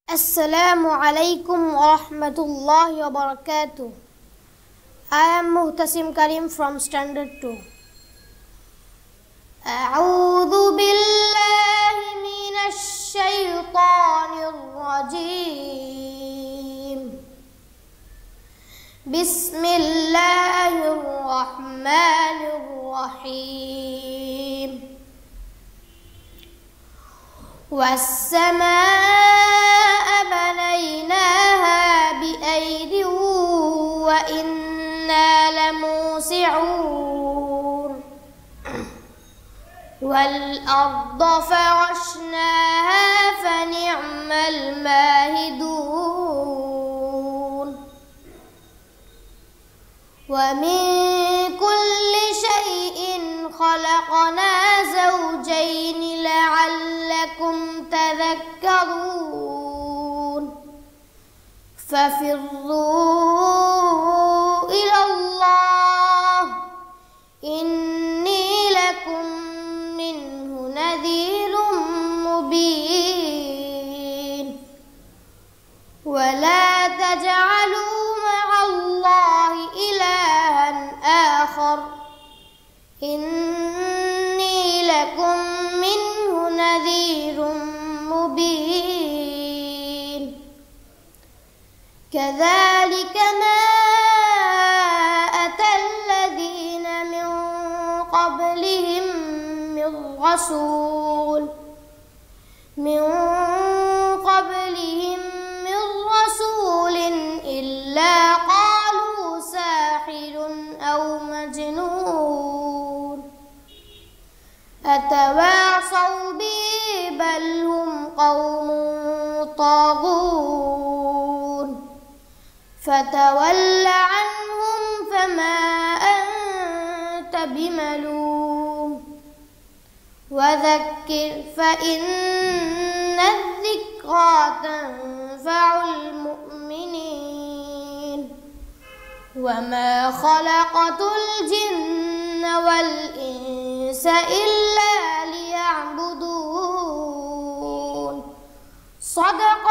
السلام عليكم ورحمة الله وبركاته. I am Muhtasim Karim from Standard 2. أعوذ بالله من الشيطان الرجيم. بسم الله الرحمن الرحيم. والسماء بنيناها بأيد وإنا لموسعون. والأرض فرشناها فنعم الماهدون. ومن كل شيء خلقنا زوجين لعلكم تذكرون. ففروا إلى الله إني لكم منه نذير مبين. ولا تجعلوا مع الله إلها آخر إني لكم منه نذير مبين. كذلك ما أتى الذين من قبلهم من رسول إلا قالوا ساحر أو مجنون. أتواصوا به بل هم قوم طاغون. فتول عنهم فما أنت بملوم. وذكر فإن الذكرى تنفع المؤمنين. وما خلقت الجن والإنس إلا ليعبدون. صدق